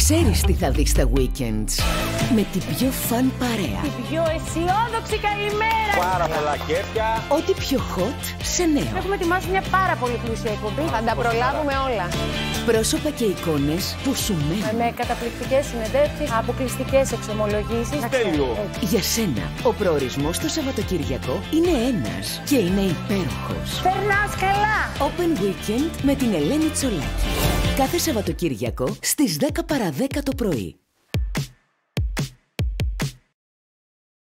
Ξέρεις τι θα δεις στα weekends. Με την πιο φαν παρέα. Την πιο αισιόδοξη καλημέρα. Πάρα πολλά κέφια. Ό,τι πιο hot σε νέο. Έχουμε ετοιμάσει μια πάρα πολύ πλούσια εκπομπή. Θα τα προλάβουμε όλα. Πρόσωπα και εικόνες που σου μένουν. Με καταπληκτικές συνεντεύξεις, αποκλειστικές εξομολογήσεις. Τέλειο. Για σένα, ο προορισμός το Σαββατοκύριακο είναι ένας και είναι υπέροχος. Περνάς καλά. Open Weekend με την Ελένη Τσολάκη. Κάθε Σαββατοκύριακο στις 10 παρα 10 το πρωί.